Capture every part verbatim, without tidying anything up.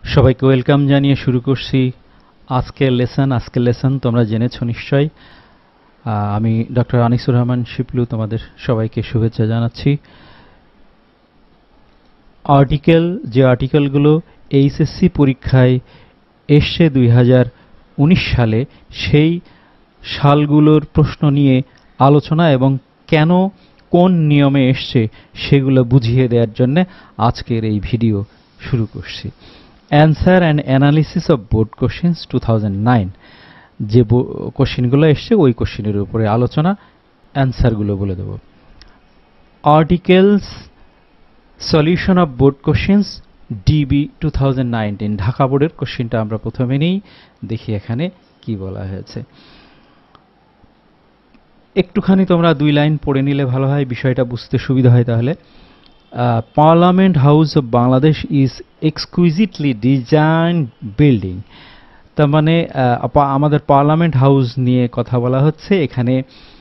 সবাইকে ওয়েলকাম জানিয়ে শুরু করছি আজকের লেসন আজকের লেসন তোমরা জেনেছো নিশ্চয়ই। আমি ডক্টর আনিসুর রহমান শিপলু তোমাদের সবাইকে শুভেচ্ছা জানাচ্ছি। আর্টিকেল যে আর্টিকেলগুলো এইচএসসি পরীক্ষায় এসছে দুই হাজার উনিশ সালে, সেই সালগুলোর প্রশ্ন নিয়ে আলোচনা এবং কেন কোন নিয়মে এসছে সেগুলো বুঝিয়ে দেওয়ার জন্য আজকের এই ভিডিও শুরু করছি। Answer and analysis of board questions two thousand nine, যে কোশ্চেনগুলো এসছে ওই কোশ্চেনের উপরে আলোচনা, অ্যান্সারগুলো বলে দেব। Articles solution of board questions DB two thousand nineteen, Dhaka বোর্ডের কোশ্চেনটা আমরা প্রথমে নেই, দেখি এখানে কি বলা হয়েছে। একটুখানি তোমরা দুই লাইন পড়ে নিলে ভালো হয়, বিষয়টা বুঝতে সুবিধা হয়। তাহলে parliament house of Bangladesh is exquisitely design building, তার মানে আমাদের পার্লামেন্ট হাউস নিয়ে কথা বলা হচ্ছে। এখানে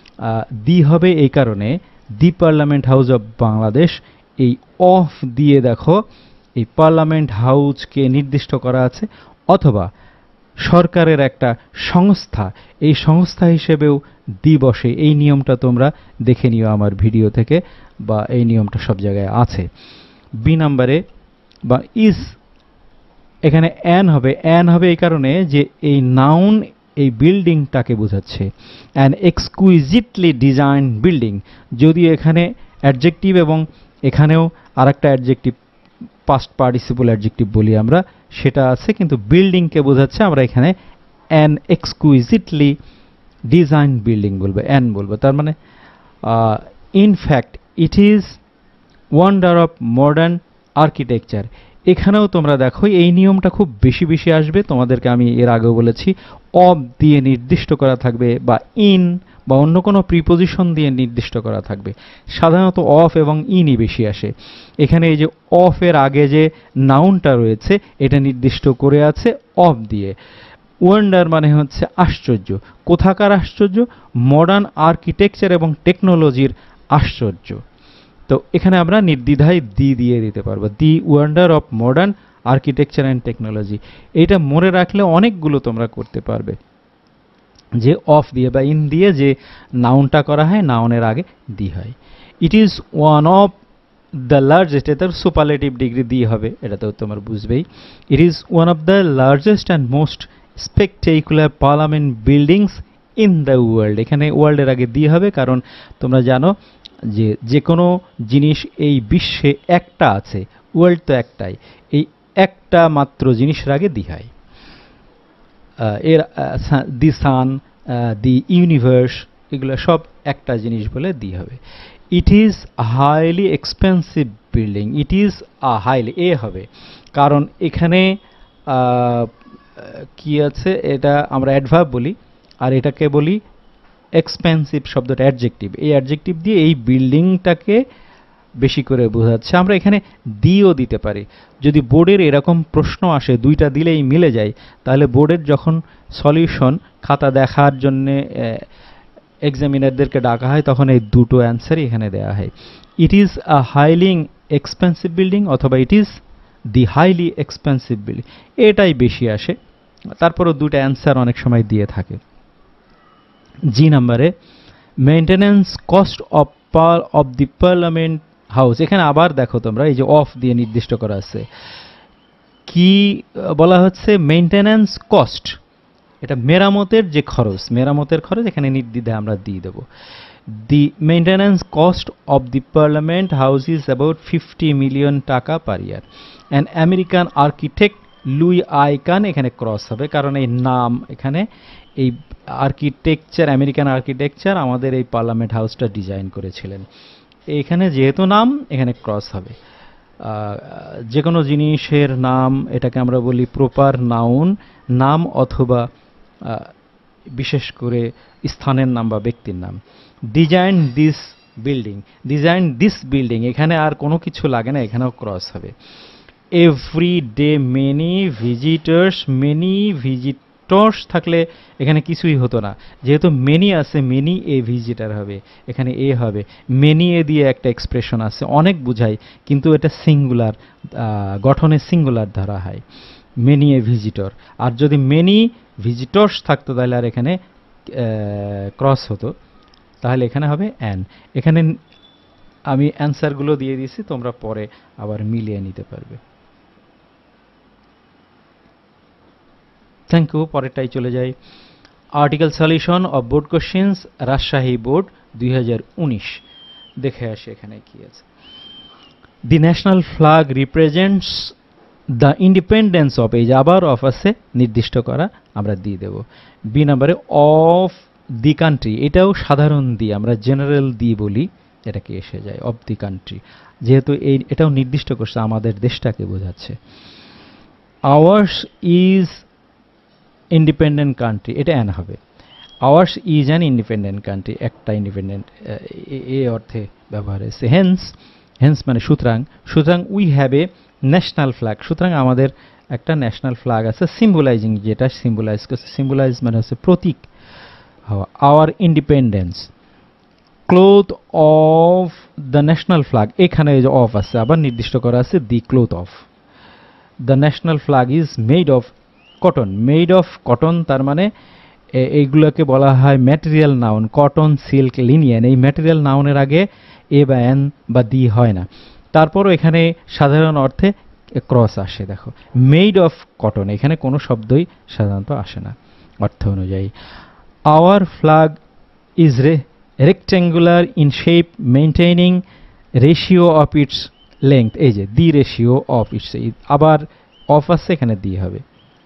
দি হবে এই কারণে, the parliament house of Bangladesh, এই অফ দিয়ে দেখো এই পার্লামেন্ট হাউসকে নির্দিষ্ট করা আছে, অথবা সরকারের একটা সংস্থা, এই সংস্থা হিসেবেও দি বসে। এই নিয়মটা তোমরা দেখে নিও আমার ভিডিও থেকে, বা এই নিয়মটা সব জায়গায় আছে। বি নাম্বারে বা ইজ, এখানে অ্যান হবে, অ্যান হবে এই কারণে যে এই নাউন এই বিল্ডিংটাকে বোঝাচ্ছে। অ্যান এক্সকুইজিটলি ডিজাইন বিল্ডিং, যদিও এখানে অ্যাডজেক্টিভ এবং এখানেও আর একটা অ্যাডজেক্টিভ, পাস্ট পার্টিসিপল অ্যাডজেক্টিভ বলি আমরা, সেটা আছে, কিন্তু বিল্ডিংকে বোঝাচ্ছে। আমরা এখানে অ্যান এক্সকুইজিটলি ডিজাইন বিল্ডিং বলবো, অ্যান বলবো। তার মানে in fact it is wonder of modern architecture. এখানেও তোমরা দেখো এই নিয়মটা খুব বেশি বেশি আসবে, তোমাদেরকে আমি এর আগেও বলেছি। অফ দিয়ে নির্দিষ্ট করা থাকবে, বা ইন বা অন্য কোনো প্রিপোজিশন দিয়ে নির্দিষ্ট করা থাকবে। সাধারণত অফ এবং ইনই বেশি আসে। এখানে এই যে অফ এর আগে যে নাউনটা রয়েছে এটা নির্দিষ্ট করে আছে অফ দিয়ে। ওয়ান্ডার মানে হচ্ছে আশ্চর্য। কোথাকার আশ্চর্য? মডার্ন আর্কিটেকচার এবং টেকনোলজির আশ্চর্য। তো এখানে আমরা নির্দ্বিধায় দি দিয়ে দিতে পারবো, the wonder of modern architecture and technology. এইটা মনে রাখলে অনেকগুলো তোমরা করতে পারবে, যে অফ দিয়ে বা ইন দিয়ে যে নাউনটা করা হয়, নাউনের আগে দি হয়। It is one of the largest, এটা সুপারলেটিভ ডিগ্রি দিয়ে হবে, এটা তো তোমার বুঝবেই। It is one of the largest and most spectacular parliament buildings in the world. এখানে ওয়ার্ল্ডের আগে দিয়ে হবে, কারণ তোমরা জানো যে যে কোনো জিনিস এই বিশ্বে একটা আছে, ওয়ার্ল্ড তো একটাই, এই একটা মাত্র জিনিসের আগে দি হয়। এর দি সান, দি ইউনিভার্স, এগুলো সব একটা জিনিস বলে দি হবে। It is highly expensive building, it is a highly, a হবে, কারণ এখানে কি আছে, এটা আমরা অ্যাডভার্ব বলি, আর এটাকে বলি এক্সপেন্সিভ শব্দটা অ্যাডজেক্টিভ। এই অ্যাডজেক্টিভ দিয়ে এই বিল্ডিংটাকে বেশি করে বোঝাচ্ছে। আমরা এখানে দিও দিতে পারি। যদি বোর্ডের এরকম প্রশ্ন আসে, দুইটা দিলেই মিলে যায়, তাহলে বোর্ডের যখন সলিউশন খাতা দেখার জন্যে এক্সামিনারদেরকে ডাকা হয়, তখন এই দুটো অ্যান্সারই এখানে দেওয়া হয়। It is a highly expensive building, অথবা it is the highly expensive building, এটাই বেশি আসে। তারপরও দুটো অ্যান্সার অনেক সময় দিয়ে থাকে। জি নাম্বারে maintenance cost of per of the parliament house. এখানে আবার দেখো তোমরা এই যে অফ দিয়ে নির্দিষ্ট করা আছে, কি বলা হচ্ছে? মেইনটেনেন্স কস্ট, এটা মেরামতের যে খরচ, মেরামতের খরচ এখানে নির্দ্বিধায় আমরা দিয়ে দেবো। The maintenance cost of the parliament house is about fifty million taka per year. And American architect Louis I Kahn, এখানে ক্রস হবে, কারণ এই নাম এখানে এই আর্কিটেকচার, আমেরিকান আর্কিটেকচার আমাদের এই পার্লামেন্ট হাউসটা ডিজাইন করেছিলেন। এখানে যেহেতু নাম, এখানে ক্রস হবে। যে কোনো জিনিসের নাম, এটাকে আমরা বলি প্রপার নাউন, নাম অথবা বিশেষ করে স্থানের নাম বা ব্যক্তির নাম। Design this building, design this building, এখানে আর কোনো কিছু লাগে না, এখানেও ক্রস হবে। Every day many visitors, many visitors থাকলে এখানে কিছুই হতো না, যেহেতু মেনি আছে, মেনি এ ভিজিটার হবে, এখানে এ হবে। মেনি এ দিয়ে একটা এক্সপ্রেশন আছে, অনেক বুঝায়, কিন্তু এটা সিঙ্গুলার, গঠনে সিঙ্গুলার ধরা হয়। Many a visitor. আর যদি মেনি ভিজিটর্স থাকতো তাহলে আর এখানে ক্রস হতো, তাহলে এখানে হবে অ্যান। এখানে আমি অ্যান্সারগুলো দিয়ে দিয়েছি, তোমরা পরে আবার মিলিয়ে নিতে পারবে। Thank you. পরেরটাই চলে যাই। Article solution of board questions, Rajshahi board দুই হাজার উনিশ। দেখে আসি এখানে কি আছে। The national flag represents the independence of, এই যে আবার অফ আছে, নির্দিষ্ট করা, আমরা দিয়ে দেব। বি নাম্বারে অফ দি কান্ট্রি, এটাও সাধারণ দি, আমরা জেনারেল দি বলি, এটাকে এসে যায় অফ দি কান্ট্রি, যেহেতু এই এটাও নির্দিষ্ট করছে, আমাদের দেশটাকে বোঝাচ্ছে। আওয়ার্স ইজ ইন্ডিপেন্ডেন্ট কান্ট্রি, এটা অ্যান হবে। Ours is an independent country, একটা ইন্ডিপেন্ডেন্ট, এ অর্থে ব্যবহার হয়েছে। হেন্স, হেন্স মানে সুতরাং, সুতরাং we have a national flag, সুতরাং আমাদের একটা ন্যাশনাল ফ্ল্যাগ আছে, সিম্বলাইজিং, যেটা সিম্বলাইজ করছে, সিম্বলাইজ মানে হচ্ছে প্রতীক হওয়া, our independence. Cloth of the national flag, এখানে যে অফ আছে আবার নির্দিষ্ট করা আছে, the cloth of the national flag is made of cotton, made of cotton, তার মানে এইগুলোকে বলা হয় material noun, cotton, silk, linen. এই ম্যাটেরিয়াল নাউনের আগে এ বা এন বা দি হয় না। তারপরও এখানে সাধারণ অর্থে ক্রস আসে, দেখো মেড অফ কটন, এখানে কোনো শব্দই সাধারণত আসে না অর্থ অনুযায়ী। Our flag is re rectangular in shape maintaining ratio of its length, এই যে দি রেশিও অফ ইটস, আবার অফ আছে, এখানে দি হবে।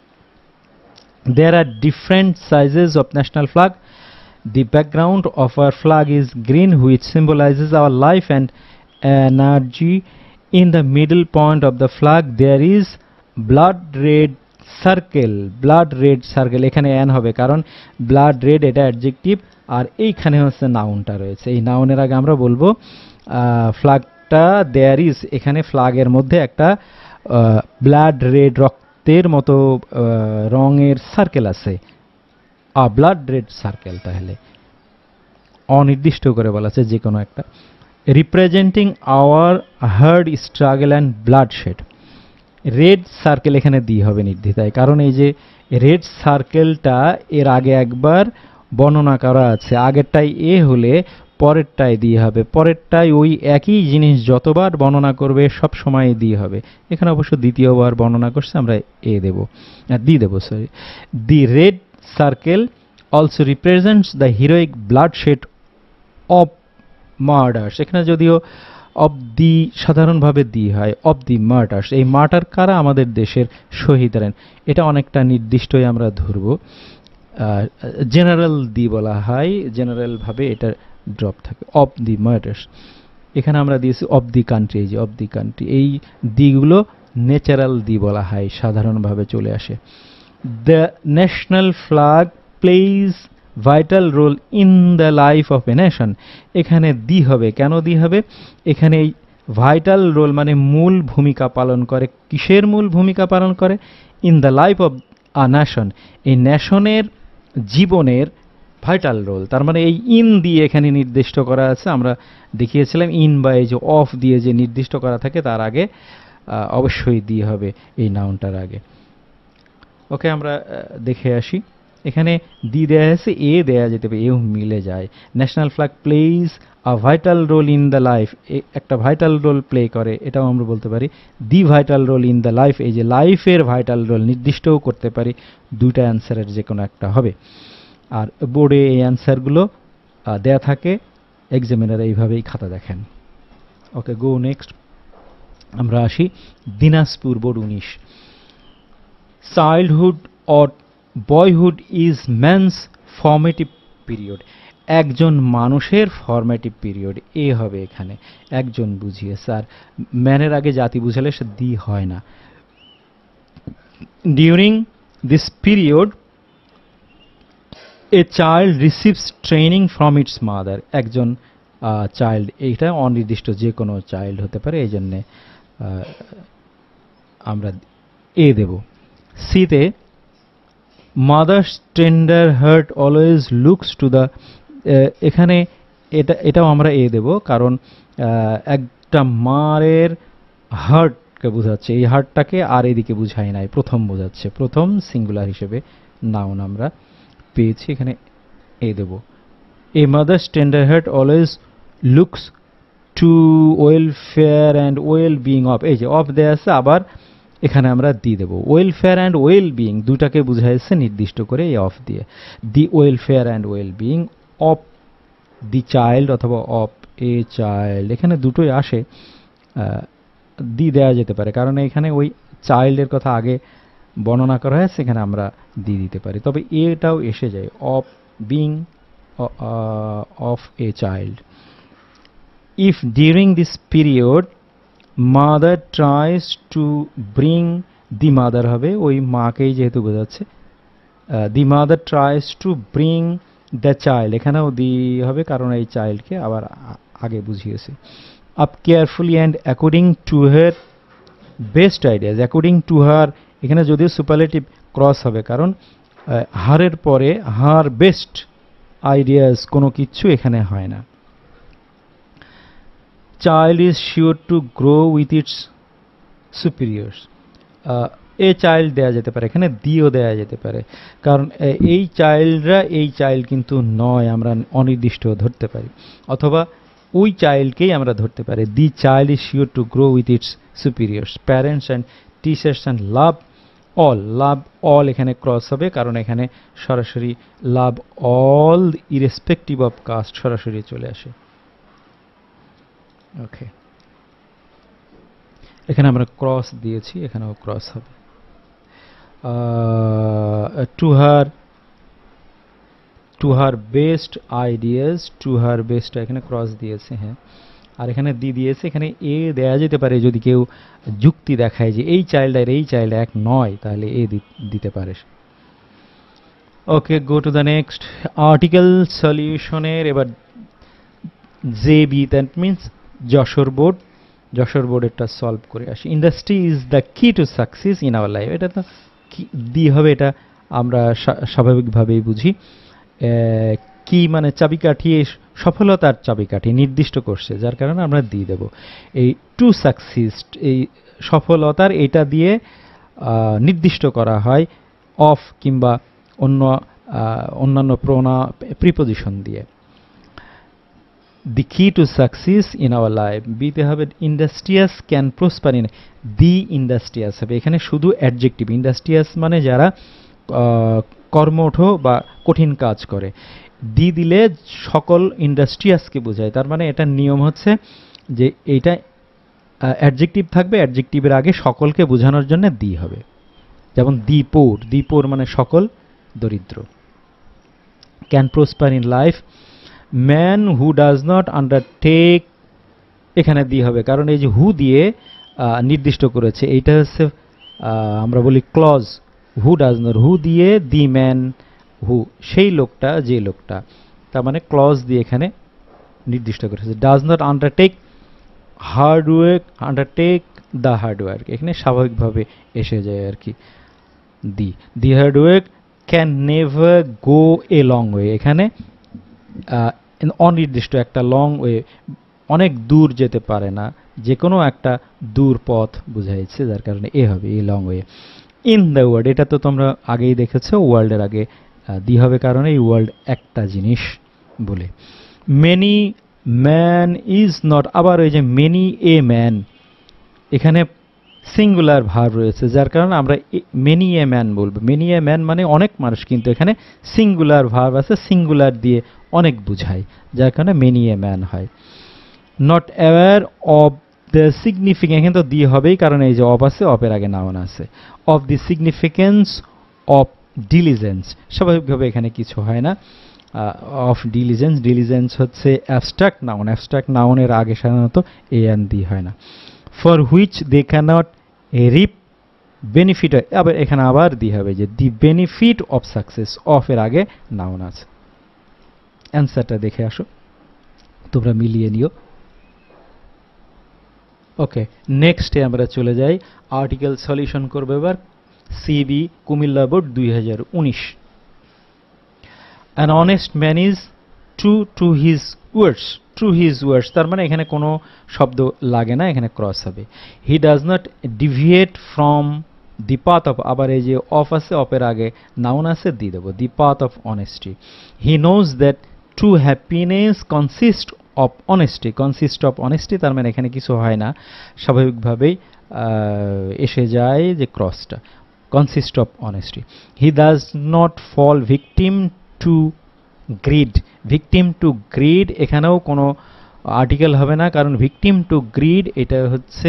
There are different sizes of national flag. The background of our flag is green, which symbolizes our life and energy. In the middle point of the flag there is blood red circle, blood red circle, এখানে an হবে কারণ blood red এটা adjective, আর এইখানে হচ্ছে নাউনটা রয়েছে। এই নাউনের আগে আমরা বলবো ফ্ল্যাগটা there is, এখানে ফ্ল্যাগের মধ্যে একটা ব্লাড রেড, রক্তের মতো রঙের সার্কেল আছে, আ ব্লাড রেড সার্কেল, তাহলে অনির্দিষ্ট করে বলা আছে যে কোনো একটা। Representing our hard struggle and bloodshed, red circle এখানে দিয়ে হবে নির্দ্বিধায়, কারণ এই যে রেড সার্কেলটা এর আগে একবার বর্ণনা করা আছে, আগেরটাই এ হলে পরেরটায় দিয়ে হবে, পরেরটায় ওই একই জিনিস যতবার বর্ণনা করবে সব সময় দিয়ে হবে। এখানে অবশ্য দ্বিতীয়বার বর্ণনা করছে, আমরা এ দেব, দি দেব sorry. The red circle also represents the heroic bloodshed of murders, এখানে যদিও অফ দি সাধারণভাবে দি হয়, অফ দি মার্টার্স, এই মার্টার কারা, আমাদের দেশের শহীদরা, এটা অনেকটা নির্দিষ্টই আমরা ধরব। জেনারেল দি বলা হয়, জেনারেলভাবে এটা ড্রপ থাকে, অফ দি মার্টার্স। এখানে আমরা দিয়েছি অফ দি কান্ট্রি, এই যে অফ দি কান্ট্রি, এই দিগুলো ন্যাচারাল দি বলা হয়, সাধারণভাবে চলে আসে। The national flag plays vital role in the life of a nation, এখানে দি হবে, কেন দি হবে, এখানে এই ভাইটাল রোল মানে মূল ভূমিকা পালন করে, কিসের মূল ভূমিকা পালন করে, in the life of a nation, এই নেশনের জীবনের ভাইটাল রোল, তার মানে এই ইন দিয়ে এখানে নির্দিষ্ট করা আছে, আমরা দেখিয়েছিলাম ইন বা এই যে অফ দিয়ে যে নির্দিষ্ট করা থাকে তার আগে অবশ্যই দিয়ে হবে এই নাউনটার আগে। ওকে, আমরা দেখে আসি, এখানে দি দেয়া আছে, এ দেয়া যেতে পারে, এও মিলে যায়। National flag plays a vital role in the life, একটা ভাইটাল রোল প্লে করে, এটাও আমরা বলতে পারি। The vital role in the life, এই যে লাইফের ভাইটাল রোল নির্দিষ্টও করতে পারি, দুইটা অ্যান্সারের যে কোনো একটা হবে। আর বোর্ডে এই অ্যান্সারগুলো দেয়া থাকে, এক্সামিনার এইভাবেই খাতা দেখেন। Okay, go next. আমরা আসি দিনাজপুর বোর্ড উনিশ। Childhood or boyhood is man's formative period, একজন মানুষের ফর্মেটিভ পিরিয়ড, এ হবে এখানে, একজন বুঝিয়ে, স্যার ম্যানের আগে জাতি বুঝালে সে দি হয় না। During this period a child receives training from its mother, একজন চাইল্ড, এইটা অনির্দিষ্ট যে কোনো চাইল্ড হতে পারে, এই জন্যে আমরা এ দেব। সিতে mother's tender heart always looks to the, এখানে এটা এটাও আমরা এ দেব, কারণ একটা মায়ের হার্ট হার্টকে বোঝাচ্ছে, এই হার্টটাকে আর এদিকে বুঝাই নাই, প্রথম বোঝাচ্ছে, প্রথম সিঙ্গুলার হিসেবে নাউন আমরা পেয়েছি, এখানে এ দেব। A mother's tender heart always looks to welfare and well being of, এই যে অফ দেয়া আছে, আবার এখানে আমরা দি দেব। ওয়েলফেয়ার অ্যান্ড ওয়েল বিইং দুটাকে বুঝাইছে নির্দিষ্ট করে এই অফ দিয়ে। The welfare and well being of the child অথবা অফ এ চাইল্ড, এখানে দুটোই আসে, দি দেওয়া যেতে পারে কারণ এখানে ওই চাইল্ডের কথা আগে বর্ণনা করা হয়েছে, এখানে আমরা দি দিতে পারি, তবে এটাও এসে যায়, of being of a child. If during this period mother tries to bring, the mother হবে, ওই মাকেই যেহেতু বোঝাচ্ছে, the mother tries to bring the child, এখানেও দি হবে কারণ এই চাইল্ডকে আবার আগে বুঝিয়েছে। Up carefully and according to her best ideas, according to her এখানে যদিও সুপারলেটিভ ক্রস হবে কারণ হারের পরে হার বেস্ট আইডিয়াস কোনো কিছু এখানে হয় না। Child is sure to grow with its superiors, a child দেয়া যেতে পারে, এখানে দিও দেয়া যেতে পারে কারণ এই চাইল্ডরা এই চাইল্ড কিন্তু নয়, আমরা অনির্দিষ্ট ধরতে পারি, অথবা ওই চাইল্ডকেই আমরা ধরতে পারি। The child is sure to grow with its superiors, parents and teachers and love all, love all এখানে ক্রস হবে কারণ এখানে সরাসরি love all irrespective of caste সরাসরি চলে আসে। ওকে, এখানে আমরা ক্রস দিয়েছি, এখানেও ক্রস হবে। To her, to her best ideas, to her best এখানে ক্রস দিয়েছে, হ্যাঁ, আর এখানে দি দিয়েছে, এখানে এ দেয়া যেতে পারে যদি কেউ যুক্তি দেখায় যে এই চাইল্ড আর এই চাইল্ড এক নয়, তাহলে এ দিতে পারে। Okay, go to the next article সলিউশনের এবার J B, that means Jessore board, Jessore বোর্ডেরটা সলভ করে আসি। Industry is the key to success in our life, এটা তো কি দি হবে, এটা আমরা স্বাভাবিকভাবেই বুঝি। কি মানে চাবিকাঠি, সফলতার চাবিকাঠি নির্দিষ্ট করছে, যার কারণে আমরা দিয়ে দেব। এই টু সাকসিস, এই সফলতার এটা দিয়ে নির্দিষ্ট করা হয় অফ কিংবা অন্য অন্যান্য প্রোনা প্রিপোজিশন দিয়ে। The key to success in our life, বিতে হবে industrious can prosper in, the industrious হবে, এখানে শুধু অ্যাডজেক্টিভ, ইন্ডাস্ট্রিয়াস মানে যারা কর্মঠ বা কঠিন কাজ করে, দি দিলে সকল ইন্ডাস্ট্রিয়াসকে বোঝায়, তার মানে এটার নিয়ম হচ্ছে যে এইটা অ্যাডজেক্টিভ থাকবে, অ্যাডজেক্টিভের আগে সকলকে বোঝানোর জন্য দি হবে, যেমন দি পোর, দি পোর মানে সকল দরিদ্র। Can prosper in life, man who does not undertake, এখানে দি হবে কারণ এই যে হু দিয়ে নির্দিষ্ট করেছে, এইটা হচ্ছে আমরা বলি clause, who does not, who দিয়ে দি ম্যান হু, সেই লোকটা যে লোকটা, তার মানে ক্লজ দিয়ে এখানে নির্দিষ্ট করেছে। Does not undertake hard work, undertake the hard work, এখানে স্বাভাবিকভাবে এসে যায় আর কি the. The hard work can never go a long way, এখানে অনির্দিষ্ট একটা লং ওয়ে, অনেক দূর যেতে পারে না, যে কোনো একটা দূর পথ বুঝাইছে, যার কারণে এ হবে, a long way. In the world, এটা তো তোমরা আগেই দেখেছো, ওয়ার্ল্ডের আগে দি হবে কারণে এই ওয়ার্ল্ড একটা জিনিস বলে। মেনি ম্যান ইজ নট, আবার ওই যে মেনি এ ম্যান, এখানে সিঙ্গুলার ভার্ব রয়েছে, যার কারণে আমরা মেনি এ ম্যান বলবো। মেনি এ ম্যান মানে অনেক মানুষ, কিন্তু এখানে সিঙ্গুলার ভার্ব আছে, সিঙ্গুলার দিয়ে অনেক বুঝায়, যার কারণে মেনি এ ম্যান হয়। Not aware of the significance, এখানে তো দিয়ে হবেই কারণ এই যে অফ আছে, অফের আগে নাউন আছে। Of the significance of diligence, স্বাভাবিকভাবে এখানে কিছু হয় না। অফ ডিলিজেন্স, ডিলিজেন্স হচ্ছে অ্যাবস্ট্রাক্ট নাউন, অ্যাবস্ট্রাক্ট নাউনের আগে সাধারণত এ এন দি হয় না। For which they cannot reap benefit, আবার এখানে আবার দি হবে যে দি বেনিফিট অফ সাকসেস, অফের আগে নাউন আছে। অ্যান্সারটা দেখে আসো, তোমরা মিলিয়ে নিও। ওকে, নেক্সটে আমরা চলে যাই, আর্টিকেল সলিউশন করবো এবার সিবি কুমিল্লা বোর্ড দুই হাজার উনিশ। An honest man is true to his words. True his words, তার মানে এখানে কোনো শব্দ লাগে না, এখানে ক্রস হবে। He does not deviate from the path of, আবার এই যে অফ আছে, অফের আগে নাউন আছে, দিয়ে দেবো the path of honesty. He knows that true happiness consist of honesty, consist of honesty, তার মানে এখানে কিছু হয় না, স্বাভাবিকভাবেই এসে যায় যে ক্রসটা, consist of honesty. He does not fall victim to greed, victim to greed, এখানেও কোনো আর্টিকেল হবে না, কারণ ভিকটিম টু গ্রিড এটা হচ্ছে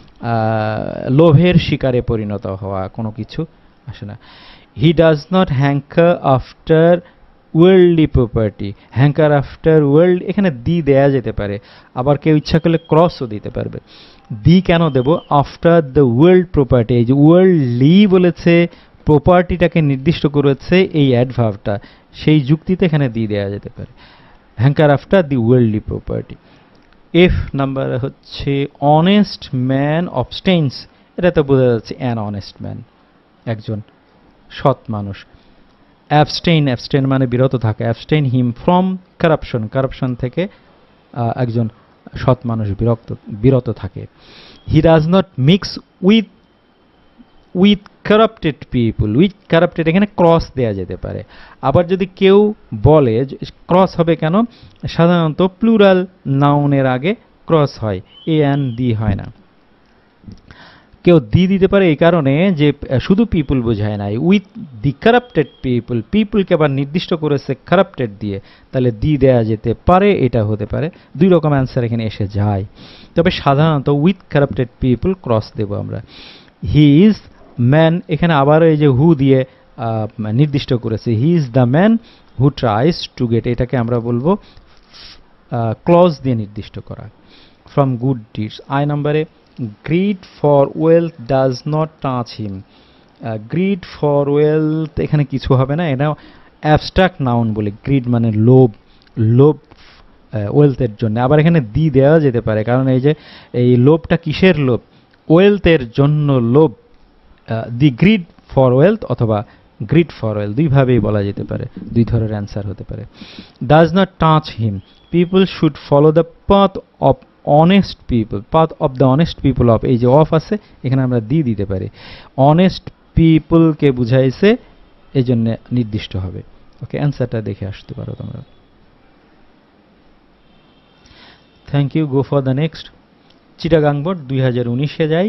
লোভের শিকারে পরিণত হওয়া, কোনো কিছু আসে না। He does not hanker after worldly property, hanker after world, এখানে দি দেয়া যেতে পারে, আবার কেউ ইচ্ছা করলে ক্রসও দিতে পারবে। দি কেন দেব? আফটার দ্য ওয়ার্ল্ড প্রপার্টি, এই যে ওয়ার্ল্ডলি বলেছে, প্রপার্টিটাকে নির্দিষ্ট করেছে এই অ্যাডভার্বটা, সেই যুক্তিতে এখানে দি দেয়া যেতে পারে, hanker after the worldly property. F number হচ্ছে অনেস্ট ম্যান অবস্টেইনস, এটা তো বোঝা যাচ্ছে অ্যান অনেস্ট ম্যান, একজন সৎ মানুষ। অ্যাবস্টেইন, অ্যাবস্টেইন মানে বিরত থাকা, abstain him from corruption, corruption থেকে একজন সৎ মানুষ বিরক্ত বিরত থাকে। He does not mix with with corrupted people, with corrupted এখানে ক্রস দেয়া যেতে পারে। আবার যদি কেউ বলে, ক্রস হবে কেন? সাধারণত প্লুরাল নাউনের আগে ক্রস হয়, এ অ্যান দি হয় না। কেউ দি দিতে পারে এই কারণে যে শুধু পিপুল বোঝায় নাই, উইথ দি কারাপ্টেড পিপুল, পিপুলকে আবার নির্দিষ্ট করেছে কারাপ্টেড দিয়ে, তাহলে দি দেয়া যেতে পারে, এটা হতে পারে। দুই রকম অ্যান্সার এখানে এসে যায়, তবে সাধারণত উইথ কারাপ্টেড পিপুল ক্রস দেব আমরা। হি ইজ ম্যান, এখানে আবার এই যে হু দিয়ে নির্দিষ্ট করেছে, he is the man who tries to get, এটাকে আমরা বলবো ক্লজ দিয়ে নির্দিষ্ট করা। ফ্রম গুড ডিডস, আই নাম্বারে greed for wealth does not touch him, greed for wealth এখানে কিছু হবে না, এটা অ্যাবস্ট্রাক্ট নাউন বলে, গ্রিড মানে লোভ, লোভ ওয়েলথের জন্য। আবার এখানে দি দেওয়া যেতে পারে, কারণ এই যে এই লোভটা কিসের লোভ? ওয়েলথের জন্য লোভ, দি গ্রিড ফর ওয়েলথ অথবা গ্রিড ফর ওয়েলথ, দুইভাবেই বলা যেতে পারে, দুই ধরনের অ্যান্সার হতে পারে। Does not touch him, people should follow the path of honest people, path of the honest people of, এই যে অফ আছে এখানে আমরা দি দিতে পারি, অনেস্ট পিপলকে বুঝাইছে, এই জন্য নির্দিষ্ট হবে। ওকে, অ্যান্সারটা দেখে আসতে পারো তোমরা। Thank you, go for the next. Chittagong board দুই হাজার উনিশে যাই।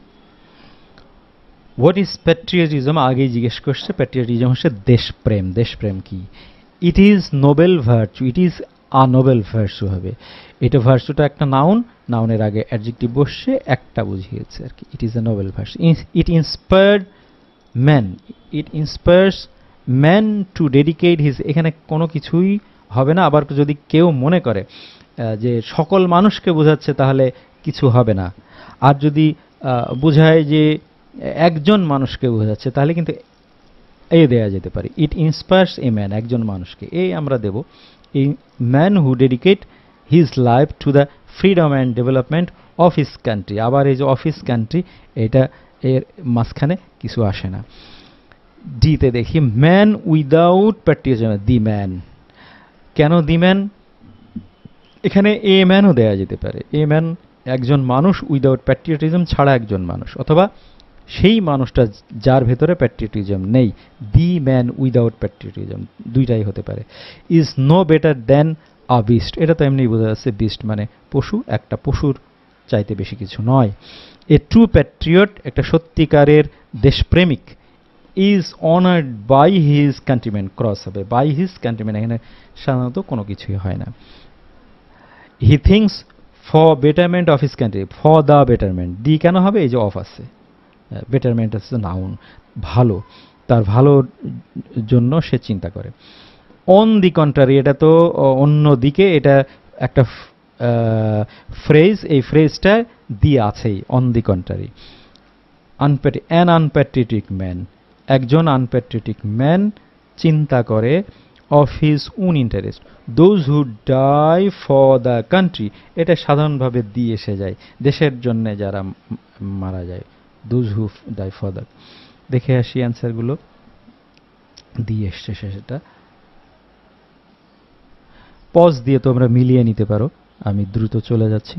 হোয়াট ইজ প্যাট্রিয়টিজম, আগেই জিজ্ঞেস করছে। প্যাট্রিয়টিজম হচ্ছে দেশপ্রেম। দেশপ্রেম কি? It is noble virtue, it is a noble virtue হবে, এটা ভার্চুটা একটা নাউন, নাউনের আগে অ্যাডজেক্টিভ বসছে, একটা বুঝিয়েছে আর কি, it is a noble virtue. It inspired man, it inspires man to dedicate his, এখানে কোনো কিছুই হবে না। আবার যদি কেউ মনে করে যে সকল মানুষকে বোঝাচ্ছে, তাহলে কিছু হবে না। আর যদি বোঝায় যে একজন মানুষকে বোঝাচ্ছে, তাহলে কিন্তু এ দেয়া যেতে পারে, ইট ইন্সপায়ার্স এ ম্যান, একজন মানুষকে, এই আমরা দেব। A man who dedicate his life to the freedom and development of his country, আবার এই যে অফ হিজ কান্ট্রি, এটা এর মাঝখানে কিছু আসে না। ডিতে দেখি, man without patriotism, the man, কেন দি ম্যান? এখানে এ ম্যানও দেয়া যেতে পারে, এ ম্যান একজন মানুষ, উইদাউট প্যাট্রিয়টিজম ছাড়া একজন মানুষ, অথবা সেই মানুষটা যার ভেতরে প্যাট্রিয়টিজম নেই, দি ম্যান উইদাউট প্যাট্রিয়টিজম, দুইটাই হতে পারে। Is no better than a beast, এটা তো এমনি বোঝা যাচ্ছে, বিস্ট মানে পশু, একটা পশুর চাইতে বেশি কিছু নয়। এ ট্রু প্যাট্রিয়ট, একটা সত্যিকারের দেশপ্রেমিক, is honoured by his countryman, cross হবে, বাই হিজ কান্ট্রিম্যান, এখানে সাধারণত কোনো কিছুই হয় না। He thinks for betterment of his country, for the betterment, the কেন হবে? এই যে অফ আছে, বেটারমেন্ট হচ্ছে নাউন, ভালো, তার ভালোর জন্য সে চিন্তা করে। অন দি কন্ট্রারি, এটা তো অন্য দিকে, এটা একটা ফ্রেজ, এই ফ্রেজটা দি আছেই, অন দি কন্ট্রারি। আনপ্যাট্রি, অ্যান আনপ্যাট্রিয়টিক ম্যান, একজন আনপ্যাট্রিয়টিক ম্যান চিন্তা করে, of his own interest, those who die for the country, এটা সাধারণভাবে দি এসে যায়, দেশের জন্য যারা মারা যায়, those who die for the. দেখে আসি অ্যান্সারগুলো, দিয়ে এসছে সেটা, পজ দিয়ে তোমরা মিলিয়ে নিতে পারো। আমি দ্রুত চলে যাচ্ছি।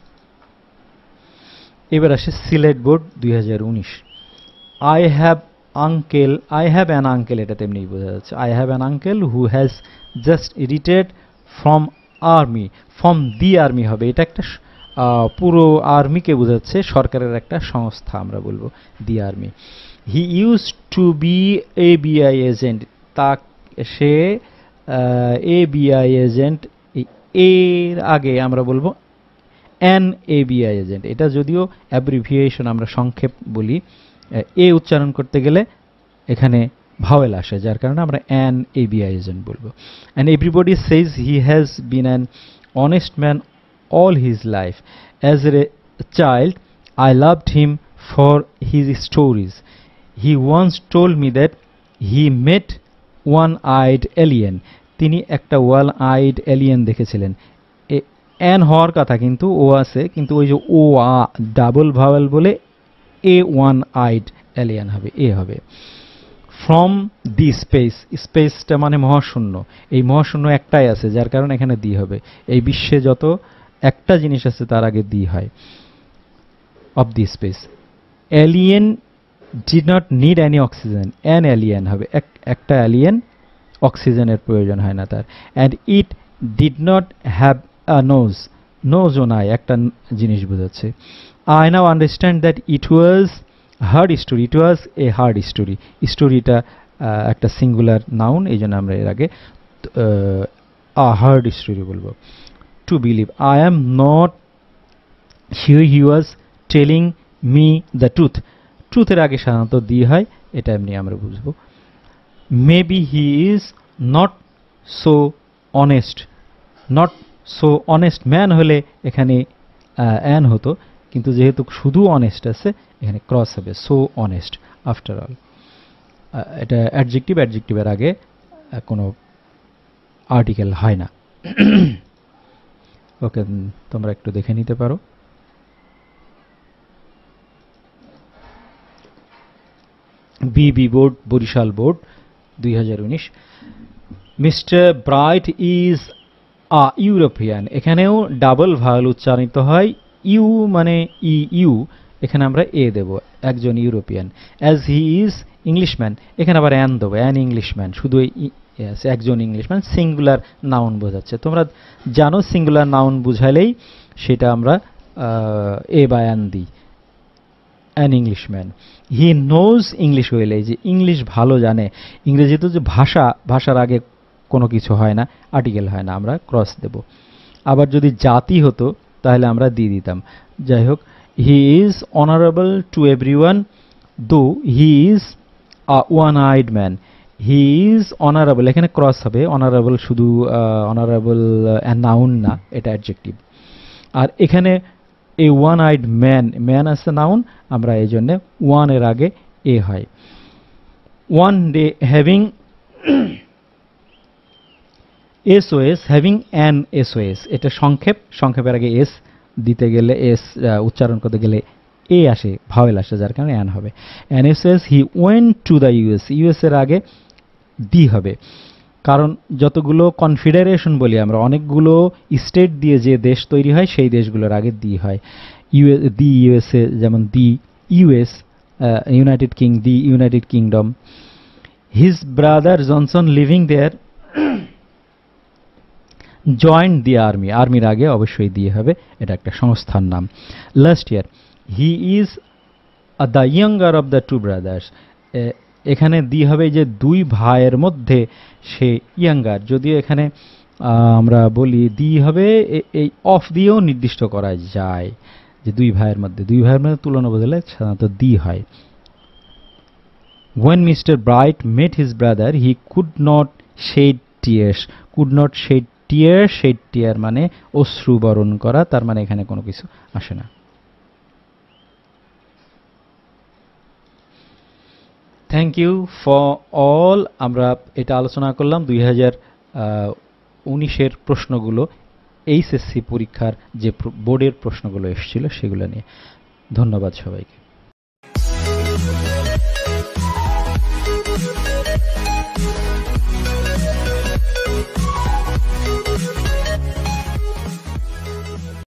এবার আসে সিলেট বোর্ড দুই হাজার উনিশ। I have uncle, I have an uncle, এটা তেমনি বোঝা যাচ্ছে। I have an uncle who has just retired from army, from the army হবে, এটা একটা পুরো আর্মিকে বোঝাচ্ছে, সরকারের একটা সংস্থা আমরা বলবো the army. He use to be a BI agent, তা সে এ বিআই এজেন্ট, এর আগে আমরা বলবো অ্যান এ বিআই এজেন্ট, এটা যদিও অ্যাব্রিভিয়েশন আমরা সংক্ষেপ বলি, এ উচ্চারণ করতে গেলে এখানে ভাওয়েল আসে, যার কারণে আমরা অ্যান এ বিআই এজেন্ট বলবো। And everybody says he has been an honest man all his life. As a child, I loved him for his stories. He once told me that he met one-eyed alien. তিনি একটা one-I'd alien দেখেছিলেন। N হওয়ার কথা কিন্তু ও আছে, কিন্তু ওই যে ও আ ডাবল ভাওয়েল বলে এ ওয়ান-আইড এলিয়েন হবে, এ হবে। ফ্রম দি স্পেস, স্পেসটা মানে মহাশূন্য, এই মহাশূন্য একটাই আছে, যার কারণে এখানে দি হবে। এই বিশ্বে যত একটা জিনিস আছে তার আগে দি হয়। Of the space, alien did not need any oxygen, an alien হবে, একটা এলিয়েন, অক্সিজেনের প্রয়োজন হয় না তার। And it did not have a nose, নোজও নাই, একটা জিনিস বোঝাচ্ছে। I now understand that it was hard story, it was a hard story, স্টোরিটা একটা সিঙ্গুলার নাউন, এই জন্য আমরা এর আগে আ হার্ড স্টোরি বলবো। To believe, I am not sure he was telling me the truth. Truth এর আগে সাধারণত দি হয়, এটা এমনি আমরা বুঝবো। Maybe he is not so honest, not so honest man হলে এখানে অ্যান হতো, কিন্তু যেহেতু শুধু অনেস্ট আছে এখানে ক্রস হবে, so honest after all. এটা অ্যাডজেক্টিভ, অ্যাডজেক্টিভের আগে কোনো আর্টিকেল হয় না। ওকে, তোমরা একটু দেখে নিতে পারো। বিবি বোর্ড, বরিশাল বোর্ড দুই হাজার উনিশ। Mister Bright is a European, এখানেও ডাবল ভাওয়েল উচ্চারিত হয়, ইউ মানে ই ইউ, এখানে আমরা এ দেব, একজন European. As he is Englishman, এখানে আবার অ্যান দেবো, অ্যান ইংলিশম্যান, শুধু একজন ইংলিশম্যান, সিঙ্গুলার নাউন বোঝাচ্ছে। তোমরা জানো সিঙ্গুলার নাউন বুঝাইলেই সেটা আমরা এ বা অ্যান দিই, an Englishman. He knows English well, এই যে ইংলিশ ভালো জানে, ইংরেজিতে যে ভাষা, ভাষার আগে কোনো কিছু হয় না, আর্টিকেল হয় না, আমরা ক্রস দেব। আবার যদি জাতি হতো তাহলে আমরা দিয়ে দিতাম। যাই হোক, he is honourable to everyone though he is a one-eyed man. He is honourable, এখানে ক্রস হবে, অনারেবল শুধু অনারেবল নাউন না, এটা অ্যাডজেক্টিভ। আর এখানে এ ওয়ান-আইড ম্যান, ম্যান আছে নাউন, আমরা এই জন্যে ওয়ান এর আগে এ হয়। One day having SOS, having an SOS, এটা সংক্ষেপ, সংক্ষেপের আগে এস দিতে গেলে, এস উচ্চারণ করতে গেলে এ আসে, ভাওয়েল আসে, যার কারণে অ্যান হবে। An SOS, he went to the US, US এর আগে দি হবে, কারণ যতগুলো কনফেডারেশন বলি আমরা, অনেকগুলো স্টেট দিয়ে যে দেশ তৈরি হয় সেই দেশগুলোর আগে দি হয়। ইউএস, দি ইউএসএ, যেমন the US, United King, the United Kingdom. His brother Johnson living there joined the army, আর্মির আগে অবশ্যই দিয়ে হবে, এটা একটা সংস্থার নাম। Last year, he is the younger of the two brothers, এখানে দি হবে যে দুই ভাইয়ের মধ্যে সে ইয়াঙ্গার, যদিও এখানে আমরা বলি দি হবে, এই অফ দিয়েও নির্দিষ্ট করা যায় যে দুই ভাইয়ের মধ্যে, দুই ভাইয়ের মধ্যে তুলনা বোঝালে সাধারণত দি হয়। When Mister Bright met his brother, he could not shed tears. Could not shed tears, shed tear মানে অশ্রু বরণ করা, তার মানে এখানে কোনো কিছু আসে না। Thank you for all. আমরা এটা আলোচনা করলাম দুই হাজার উনিশের প্রশ্নগুলো, এইচএসসি পরীক্ষার যে বোর্ডের প্রশ্নগুলো এসেছিল সেগুলো নিয়ে। ধন্যবাদ সবাইকে।